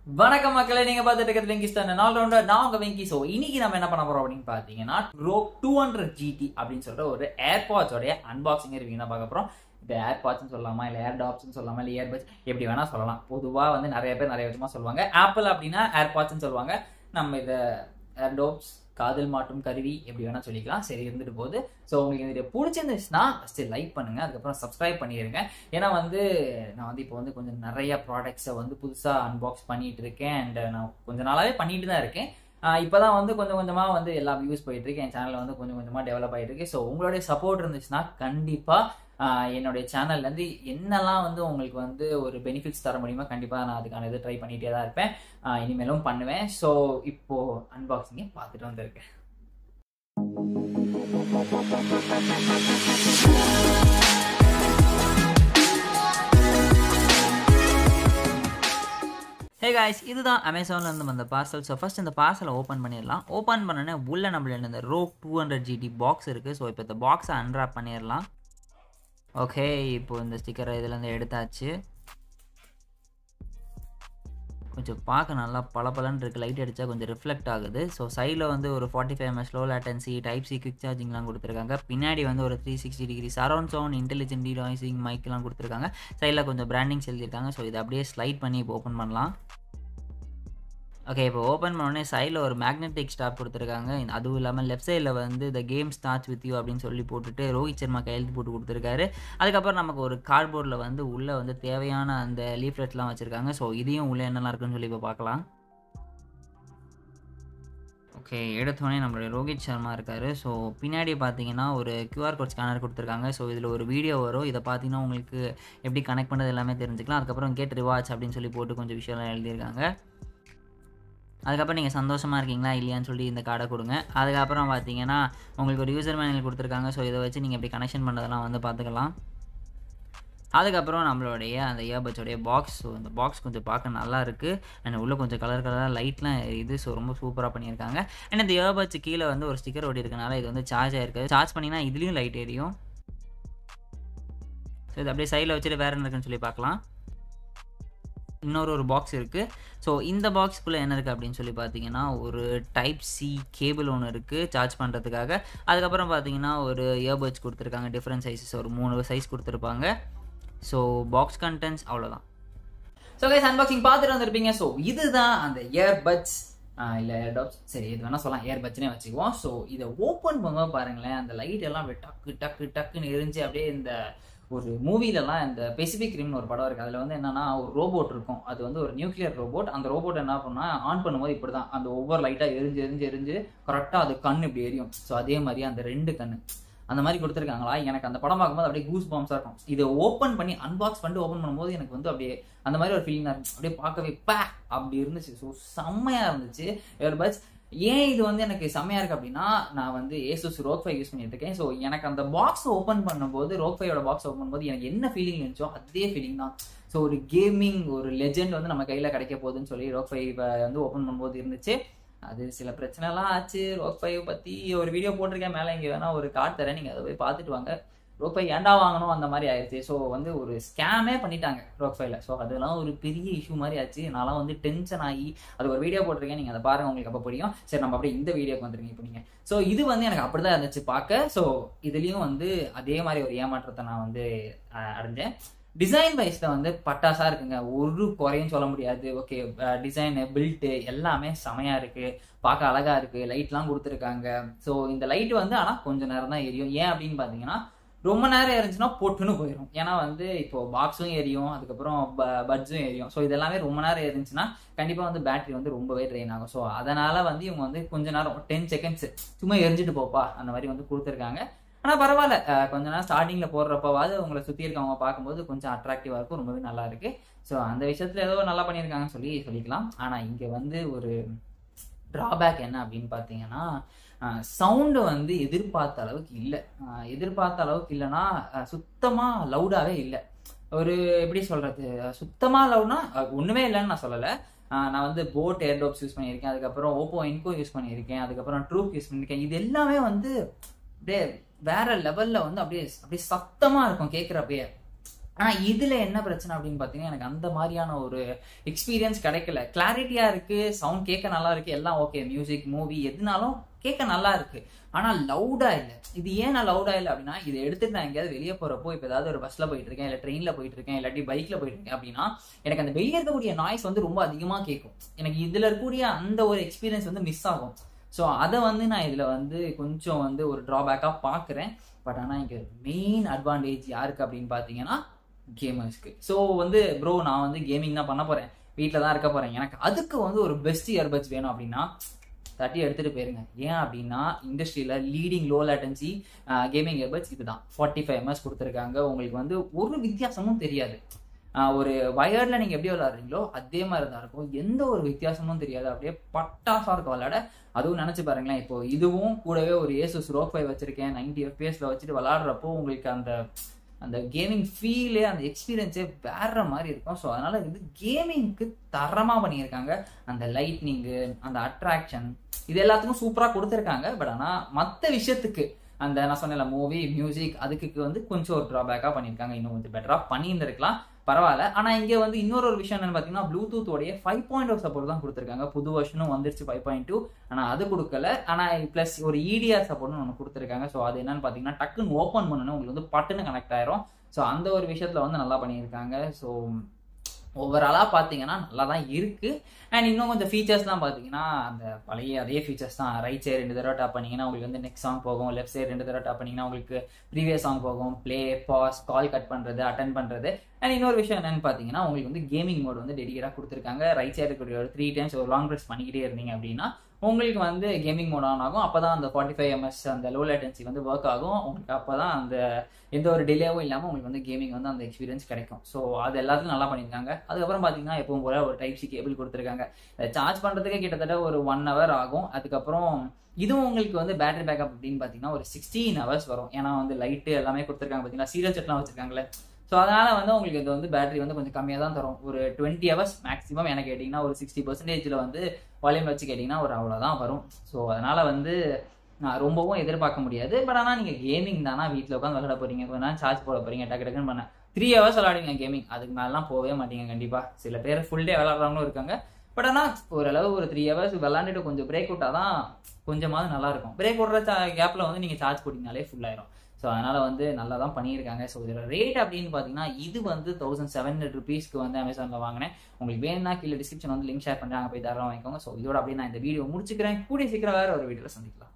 வணக்கம் மக்களே, நீங்க பார்த்துட்டு இருக்கிறது வெங்கிஸ் தான். நாள் ரவுண்டர் நான் உங்க வெங்கி. ஸோ இன்னைக்கு நம்ம என்ன பண்ண போறோம் அப்படின்னு பார்த்தீங்கன்னா, Rogue 200 GT அப்படின்னு சொல்ற ஒரு ஏர்பாட்ஸோடைய அன்பாக்சிங் ரிவ்யூ தான் பார்க்க போறோம். இப்போ ஏர்பாட்ஸ்ன்னு சொல்லலாமா, இல்லை ஏர்டாப்ஸ்ன்னு சொல்லலாமா, இல்லை இயர்பட்ஸ் எப்படி வேணா சொல்லலாம். பொதுவாக வந்து நிறைய பேர் நிறைய விதமா சொல்லுவாங்க. ஆப்பிள் அப்படின்னா ஏர்பாட்ஸ்ன்னு சொல்லுவாங்க. நம்ம இதை ஏர்டாப்ஸ், காதல் மாட்டும் கருவி எப்படி வேணா சொல்லிக்கலாம். சரி, இருந்துட்டு போகுது. ஸோ உங்களுக்கு இது பிடிச்சிருந்துச்சுன்னா ஃபர்ஸ்ட் லைக் பண்ணுங்க, அதுக்கப்புறம் சப்ஸ்கிரைப் பண்ணிடுங்க. ஏன்னா வந்து நான் வந்து இப்போ வந்து கொஞ்சம் நிறைய ப்ராடக்ட்ஸை வந்து புதுசாக அன்பாக்ஸ் பண்ணிட்டு இருக்கேன். அண்ட் நான் கொஞ்ச நாளாவே பண்ணிட்டு தான் இருக்கேன். இப்போதான் வந்து கொஞ்சம் கொஞ்சமாக வந்து எல்லா வியூஸ் போயிட்டு இருக்கு. என் சேனல் வந்து கொஞ்சம் கொஞ்சமாக டெவலப் ஆகிட்டு இருக்கு. ஸோ உங்களுடைய சப்போர்ட் இருந்துச்சுன்னா கண்டிப்பாக என்னுடைய சேனல்லேருந்து என்னெல்லாம் வந்து உங்களுக்கு வந்து ஒரு பெனிஃபிட்ஸ் தர முடியுமோ கண்டிப்பாக நான் அதுக்கான இது ட்ரை பண்ணிகிட்டே தான் இருப்பேன். இனிமேலும் பண்ணுவேன். ஸோ இப்போது அன்பாக்சிங்கை பார்த்துட்டு வந்திருக்கேன். ஹே காய்ஸ், இதுதான் அமேசான்லேருந்து வந்த பார்சல். ஸோ ஃபர்ஸ்ட் இந்த பார்சலை ஓப்பன் பண்ணிடலாம். ஓப்பன் பண்ணோன்னே உள்ள நம்மள இந்த Rogue 200 GT பாக்ஸ் இருக்குது. ஸோ இப்போ இந்த பாக்ஸை அன்ராப் பண்ணிடலாம். ஓகே, இப்போ இந்த ஸ்டிக்கரை இதுலேருந்து எடுத்தாச்சு. கொஞ்சம் பார்க்க நல்லா பளபளன்னு இருக்குது. லைட் அடித்தா கொஞ்சம் ரிஃப்ளெக்ட் ஆகுது. ஸோ சைடில் வந்து ஒரு 45 mAh low latency, type C quick சார்ஜிங்லாம் கொடுத்துருக்காங்க. பின்னாடி வந்து ஒரு 360 degree surround sound, intelligent denoising மைக்லாம் கொடுத்துருக்காங்க. சைடில் கொஞ்சம் பிராண்டிங்ஸ் எழுதியிருக்காங்க. ஸோ இதை அப்படியே ஸ்லைட் பண்ணி இப்போ ஓப்பன் பண்ணலாம். ஓகே, இப்போ ஓப்பன் பண்ணோடனே சைடில் ஒரு மேக்னெட்டிக் ஸ்டாப் கொடுத்துருக்காங்க. அதுவும் இல்லாமல் லெஃப்ட் சைடில் வந்து the game starts with you அப்படின்னு சொல்லி போட்டுட்டு ரோஹித் சர்மா கையெழுத்து போட்டு கொடுத்துருக்காரு. அதுக்கப்புறம் நமக்கு ஒரு கார்ட்போர்டில் வந்து உள்ளே வந்து தேவையான அந்த லீஃப்லெட்லாம் வச்சுருக்காங்க. ஸோ இதையும் உள்ளே என்னெல்லாம் இருக்குன்னு சொல்லி இப்போ பார்க்கலாம். ஓகே, எடுத்தோடனே நம்மளுடைய ரோஹித் சர்மா இருக்கார். ஸோ பின்னாடி பார்த்தீங்கன்னா ஒரு QR கோட் ஸ்கேனர் கொடுத்துருக்காங்க. ஸோ இதில் ஒரு வீடியோ வரும். இதை பார்த்தீங்கன்னா உங்களுக்கு எப்படி கனெக்ட் பண்ணுறது எல்லாமே தெரிஞ்சுக்கலாம். அதுக்கப்புறம் கெட் ரிவார்ட்ஸ் அப்படின்னு சொல்லி போட்டு கொஞ்சம் விஷயம்லாம் எழுதியிருக்காங்க. அதுக்கப்புறம் நீங்கள் சந்தோஷமாக இருக்கீங்களா இல்லையான்னு சொல்லி இந்த கார்டை கொடுங்க. அதுக்கப்புறம் பார்த்தீங்கன்னா உங்களுக்கு ஒரு யூசர் மேனுவல் கொடுத்துருக்காங்க. ஸோ இதை வச்சு நீங்கள் எப்படி கனெக்ஷன் பண்ணுறதெல்லாம் வந்து பார்த்துக்கலாம். அதுக்கப்புறம் நம்மளுடைய அந்த இயர்பட்ஸோடைய பாக்ஸ். ஸோ இந்த பாக்ஸ் கொஞ்சம் பார்க்க நல்லா இருக்குது. அண்ட் உள்ளே கொஞ்சம் கலராக லைட்லாம் இது. ஸோ ரொம்ப சூப்பராக பண்ணியிருக்காங்க. அண்ட் இந்த இயர்பட்ஸ் கீழே வந்து ஒரு ஸ்டிக்கர் ஓடி இருக்கனால இது வந்து சார்ஜ் ஆகிருக்கு. சார்ஜ் பண்ணிங்கன்னா இதுலேயும் லைட் எரியும். ஸோ இது அப்படியே சைடில் வச்சுட்டு வேறு என்ன இருக்குன்னு சொல்லி பார்க்கலாம். இன்னொரு பாக்ஸ் இருக்குது. ஸோ இந்த பாக்ஸ்க்குள்ளே என்ன இருக்குது அப்படின்னு சொல்லி பார்த்தீங்கன்னா ஒரு டைப் சி கேபிள் ஒன்று இருக்குது சார்ஜ் பண்ணுறதுக்காக. அதுக்கப்புறம் பார்த்தீங்கன்னா ஒரு இயர்பட்ஸ் கொடுத்துருக்காங்க. டிஃப்ரெண்ட் சைஸஸ், ஒரு 3 சைஸ் கொடுத்துருப்பாங்க. ஸோ பாக்ஸ் கண்டென்ட்ஸ் அவ்வளோதான். ஸோ கைஸ், அன்பாக்சிங் பார்த்துட்டு வந்திருப்பீங்க. ஸோ இதுதான் அந்த இயர்பட்ஸ், இல்லை ஏர்டாப்ஸ், சரி எது வேணால் சொல்லலாம், இயர்பட்ஸ்னே வச்சுக்குவோம். ஸோ இதை ஓப்பன் பண்ணும்போது பாருங்களேன், அந்த லைட் எல்லாம் அப்படியே டக்கு டக்கு டக்குன்னு எரிஞ்சு அப்படியே இந்த ஒரு மூவிலலாம் இந்த பெசிபிக் ரிம்னு ஒரு படம் இருக்குது. அதில் வந்து என்னன்னா ஒரு ரோபோட் இருக்கும். அது வந்து ஒரு நியூக்ளியர் ரோபோட். அந்த ரோபோட் என்ன பண்ணால் ஆன் பண்ணும்போது இப்படி தான் அந்த ஒவ்வொரு லைட்டாக எரிஞ்சு கரெக்டாக அது கண் இப்படி எரியும். ஸோ அதே மாதிரி அந்த 2 கண் அந்த மாதிரி கொடுத்துருக்காங்களா. எனக்கு அந்த படம் பார்க்கும்போது அப்படியே கூஸ் பாம்ஸாக இருக்கும். இதை ஓப்பன் பண்ணி அன்பாக்ஸ் பண்ணிட்டு ஓப்பன் பண்ணும்போது எனக்கு வந்து அப்படியே அந்த மாதிரி ஒரு ஃபீலிங்காக இருந்துச்சு. அப்படியே பார்க்கவே அப்படி இருந்துச்சு. ஸோ செம்மையாக இருந்துச்சு இயர்பட்ஸ். ஏன் இது வந்து எனக்கு செம்மையாக இருக்குது அப்படின்னா, நான் வந்து Asus Rogue 5 யூஸ் பண்ணிட்டு இருக்கேன். ஸோ எனக்கு அந்த பாக்ஸ் ஓப்பன் பண்ணும்போது, Rogue 5ஓட பாக்ஸ் ஓப்பன் பண்ணும்போது எனக்கு என்ன ஃபீலிங் இருந்துச்சோ அதே ஃபீலிங் தான். ஸோ ஒரு கேமிங் ஒரு லெஜெண்ட் வந்து நம்ம கையில் கிடைக்க போகுதுன்னு சொல்லி Rogue 5 வந்து ஓப்பன் பண்ணும்போது இருந்துச்சு. அது சில பிரச்சனைலாம் ஆச்சு. Rogue 5 பற்றி ஒரு வீடியோ போட்டிருக்கேன், மேலே இங்கே வேணால் ஒரு கார்டு தரேன், நீங்கள் அதை போய் பார்த்துட்டு வாங்க. Rogue 5 ஏன்டா வாங்கணும் அந்த மாதிரி ஆயிடுச்சு. ஸோ வந்து ஒரு ஸ்கேமே பண்ணிட்டாங்க Rogue 5ல. ஸோ அதெல்லாம் ஒரு பெரிய இஷ்யூ மாதிரி ஆச்சு. நான்லாம் வந்து டென்ஷன் ஆகி அது ஒரு வீடியோ போட்டிருக்கேன், நீங்கள் அதை பாருங்கள், உங்களுக்கு அப்போ புரியும். சரி, நம்ம அப்படியே இந்த வீடியோக்கு வந்துருங்க இப்போ நீங்கள். ஸோ இது வந்து எனக்கு அப்படி தான் இருந்துச்சு பார்க்க. ஸோ இதுலேயும் வந்து அதே மாதிரி ஒரு ஏமாற்றத்தை நான் வந்து அடைஞ்சேன். டிசைன் வைஸில் வந்து பட்டாசாக இருக்குங்க, ஒரு குறையும் சொல்ல முடியாது. ஓகே, டிசைனு பில்ட்டு எல்லாமே செமையாக இருக்குது, பார்க்க அழகாக இருக்குது, லைட்லாம் கொடுத்துருக்காங்க. ஸோ இந்த லைட்டு வந்து ஆனால் கொஞ்சம் நேரம் தான் எரியும். ஏன் அப்படின்னு பார்த்தீங்கன்னா, ரொம்ப நேரம் எரிஞ்சுன்னா பொட்டுன்னு போயிடும். ஏன்னா வந்து இப்போது பாக்ஸும் எரியும், அதுக்கப்புறம் பட்ஸும் எரியும். ஸோ இதெல்லாமே ரொம்ப நேரம் எரிஞ்சுன்னா கண்டிப்பாக வந்து பேட்டரி வந்து ரொம்பவே ட்ரெயின் ஆகும். ஸோ அதனால் வந்து இவங்க வந்து கொஞ்சம் நேரம் 10 செகண்ட்ஸ் சும்மா எரிஞ்சிட்டு போப்பா அந்த மாதிரி வந்து கொடுத்துருக்காங்க. ஆனால் பரவாயில்ல, கொஞ்ச நேரம் ஸ்டார்டிங்கில் போடுறப்பவாது உங்களை சுற்றி இருக்கவங்க பார்க்கும்போது கொஞ்சம் அட்ராக்டிவாக இருக்கும், ரொம்பவே நல்லா இருக்குது. ஸோ அந்த விஷயத்தில் ஏதோ நல்லா பண்ணியிருக்காங்கன்னு சொல்லிக்கலாம். ஆனால் இங்கே வந்து ஒரு ட்ராபேக் என்ன அப்படின்னு பார்த்தீங்கன்னா, சவுண்டு வந்து எதிர்பார்த்த அளவுக்கு இல்லை. எதிர்பார்த்த அளவுக்கு இல்லைன்னா சுத்தமாக லவுடாகவே இல்லை. ஒரு எப்படி சொல்கிறது, சுத்தமாக லவுட்னா ஒன்றுமே இல்லைன்னு நான் சொல்லலை. நான் வந்து போட் ஏர்டாப்ஸ் யூஸ் பண்ணியிருக்கேன், அதுக்கப்புறம் ஓப்போ என்கோ யூஸ் பண்ணியிருக்கேன், அதுக்கப்புறம் ட்ரூப் யூஸ் பண்ணியிருக்கேன். இது எல்லாமே வந்து அப்படியே வேற லெவலில் வந்து அப்படியே சத்தமாக இருக்கும் கேட்குறப்பயே. ஆனா இதுல என்ன பிரச்சனை அப்படின்னு பாத்தீங்கன்னா, எனக்கு அந்த மாதிரியான ஒரு எக்ஸ்பீரியன்ஸ் கிடைக்கல. கிளாரிட்டியா இருக்கு, சவுண்ட் கேட்க நல்லா இருக்கு, எல்லாம் ஓகே. மியூசிக், மூவி எதுனாலும் கேட்க நல்லா இருக்கு. ஆனா லவுடா இல்ல. இது ஏன் நான் லவுடா இல்ல அப்படின்னா, இதை எடுத்துட்டு நான் எங்கேயாவது வெளியே போறப்போ, இப்ப ஏதாவது ஒரு பஸ்ல போயிட்டு இருக்கேன், இல்ல ட்ரெயின்ல போயிட்டு இருக்கேன், இல்லாட்டி பைக்ல போயிட்டு இருக்கேன் அப்படின்னா, எனக்கு அந்த வெளியே இருக்கக்கூடிய நாய்ஸ் வந்து ரொம்ப அதிகமா கேட்கும். எனக்கு இதுல இருக்கக்கூடிய அந்த ஒரு எக்ஸ்பீரியன்ஸ் வந்து மிஸ் ஆகும். ஸோ அதை வந்து நான் இதுல வந்து கொஞ்சம் வந்து ஒரு டிராபேக்கா பாக்குறேன். பட் ஆனா இங்க மெயின் அட்வான்டேஜ் யாருக்கு அப்படின்னு பாத்தீங்கன்னா, கேமர்ஸ்க்கு. ஸோ வந்து ப்ரோ நான் வந்து கேமிங் தான் பண்ண போறேன், வீட்டில் தான் இருக்க போறேன், எனக்கு அதுக்கு வந்து ஒரு பெஸ்ட் இயர்பட்ஸ் வேணும் அப்படின்னா தட்டி எடுத்துட்டு போயிருங்க. ஏன் அப்படின்னா இண்டஸ்ட்ரியில leading low latency gaming earbuds இதுதான். 45 ms கொடுத்துருக்காங்க. உங்களுக்கு வந்து ஒரு வித்தியாசமும் தெரியாது. ஒரு வயர்ல நீங்க எப்படி விளையாடுறீங்களோ அதே மாதிரி தான் இருக்கும். எந்த ஒரு வித்தியாசமும் தெரியாது. அப்படியே பட்டாசா இருக்கும் விளையாட. அதுவும் நினைச்சு பாருங்களேன், இப்போ இதுவும் கூடவே ஒரு Asus ROG 5 வச்சிருக்கேன், 90 fps வச்சுட்டு விளையாடுறப்போ உங்களுக்கு அந்த கேமிங் ஃபீலே, அந்த எக்ஸ்பீரியன்ஸே வேற மாதிரி இருக்கும். ஸோ அதனால இது கேமிங்க்கு தரமா பண்ணியிருக்காங்க. அந்த லைட்னிங்கு, அந்த அட்ராக்ஷன், இது எல்லாத்துக்கும் சூப்பரா கொடுத்துருக்காங்க. பட் ஆனா மற்ற விஷயத்துக்கு அந்த நான் சொன்ன மூவி, மியூசிக் அதுக்கு வந்து கொஞ்சம் ஒரு டிராபேக்கா பண்ணியிருக்காங்க. இன்னும் கொஞ்சம் பெட்டரா பண்ணியிருந்திருக்கலாம், பரவாயில்ல. ஆனா இங்க வந்து இன்னொரு விஷயம் என்னன்னு பாத்தீங்கன்னா, ப்ளூடூத் உடைய 5.0 சப்போர்ட் தான் கொடுத்துருக்காங்க. புது வருஷனும் வந்துருச்சு 5.2. ஆனா அது கொடுக்கல. ஆனா பிளஸ் ஒரு EDR சப்போர்ட்னு ஒன்று கொடுத்துருக்காங்க. ஸோ அது என்னன்னு பாத்தீங்கன்னா, டக்குன்னு ஓப்பன் பண்ணணும் உங்களுக்கு வந்து பட்டுன்னு கனெக்ட் ஆயிரும். ஸோ அந்த ஒரு விஷயத்துல வந்து நல்லா பண்ணியிருக்காங்க. ஸோ ஓவராலாக பார்த்தீங்கன்னா நல்லா தான் இருக்கு. அண்ட் இன்னும் கொஞ்சம் ஃபீச்சர்ஸ்லாம் பார்த்தீங்கன்னா அந்த பழைய அதே ஃபீச்சர்ஸ் தான். ரைட் சைடு 2 தடவை டாப் பண்ணிங்கன்னா உங்களுக்கு வந்து நெக்ஸ்ட் சாங் போகும், லெஃப்ட் சைடு 2 தடவை டாப் பண்ணிங்கன்னா உங்களுக்கு ப்ரீவியஸ் சாங் போகும், ப்ளே, பாஸ், கால் கட் பண்ணுறது, அட்டன் பண்ணுறது. அண்ட் இன்னொரு விஷயம் என்னன்னு பார்த்தீங்கன்னா, உங்களுக்கு வந்து கேமிங் மோட் வந்து டெடிகேட்டாக கொடுத்துருக்காங்க. ரைட் சைடு இருக்கக்கூடிய ஒரு 3 times ஒரு லாங் ப்ரெஸ் பண்ணிக்கிட்டே இருந்தீங்க அப்படின்னா உங்களுக்கு வந்து கேமிங் மோட் ஆன் ஆகும். அப்போ தான் அந்த 45 ms அந்த லோ லேட்டன்சி வந்து ஒர்க் ஆகும் உங்களுக்கு. அப்போ தான் அந்த எந்த ஒரு டிலேவும் இல்லாமல் உங்களுக்கு வந்து கேமிங் வந்து அந்த எக்ஸ்பீரியன்ஸ் கிடைக்கும். ஸோ அது எல்லாத்துக்கும் நல்லா பண்ணியிருக்காங்க. அதுக்கப்புறம் பார்த்தீங்கன்னா எப்பவும் போல ஒரு டைப் சி கேபிள் கொடுத்துருக்காங்க. சார்ஜ் பண்ணுறதுக்கே கிட்டத்தட்ட ஒரு 1 hour ஆகும். அதுக்கப்புறம் இதுவும் உங்களுக்கு வந்து பேட்டரி பேக்கப் அப்படின்னு பார்த்தீங்கன்னா ஒரு 16 hours வரும். ஏன்னா வந்து லைட்டு எல்லாமே கொடுத்துருக்காங்க பார்த்தீங்கன்னா, சீரியல் செட்லாம் வச்சிருக்காங்களே. ஸோ அதனால வந்து உங்களுக்கு இது வந்து பேட்டரி வந்து கொஞ்சம் கம்மியாக தான் தரும். ஒரு 20 hours மேக்ஸிமம். எனக்கு கேட்டிங்கன்னா ஒரு 60% வந்து வால்யூம் வச்சு கேட்டிங்கன்னா ஒரு அவ்வளோதான் வரும். ஸோ அதனால வந்து ரொம்பவும் எதிர்பார்க்க முடியாது. பட் ஆனால் நீங்கள் கேமிங் தானா வீட்டில் உட்காந்து விளையாட போறீங்க, கொஞ்ச நேரம் சார்ஜ் போட போறீங்க, டக்கு டக்குன்னு பண்ண 3 hours விளையாடுங்க கேமிங். அதுக்கு மேலாம் போகவே மாட்டீங்க கண்டிப்பாக. சில பேர் ஃபுல் டே விளையாடுறவங்களும் இருக்காங்க. பட் ஆனால் ஓரளவு ஒரு 3 hours விளாண்டுட்டு கொஞ்சம் பிரேக் விட்டால் தான் கொஞ்சமாவது நல்லா இருக்கும். பிரேக் விடுற கேப்பில் வந்து நீங்கள் சார்ஜ் போட்டிங்கனாலே ஃபுல் ஆயிரும். ஸோ அதனால வந்து நல்லா தான் பண்ணியிருக்காங்க. ஸோ இதில் ரேட் அப்படின்னு பார்த்தீங்கன்னா, இது வந்து 1700 rupeesக்கு வந்து அமேசானில் வாங்கினேன். உங்களுக்கு வேணும்னா கீழே டிஸ்கிரிப்ஷன் வந்து லிங்க் ஷேர் பண்ணுறாங்க, போய் தரம் வாங்கிக்கோங்க. ஸோ இதோட அப்படியே நான் இந்த வீடியோ முடிச்சுக்கிறேன். கூடிய சீக்கிரம் வேறு ஒரு வீடியோவில் சந்திக்கலாம்.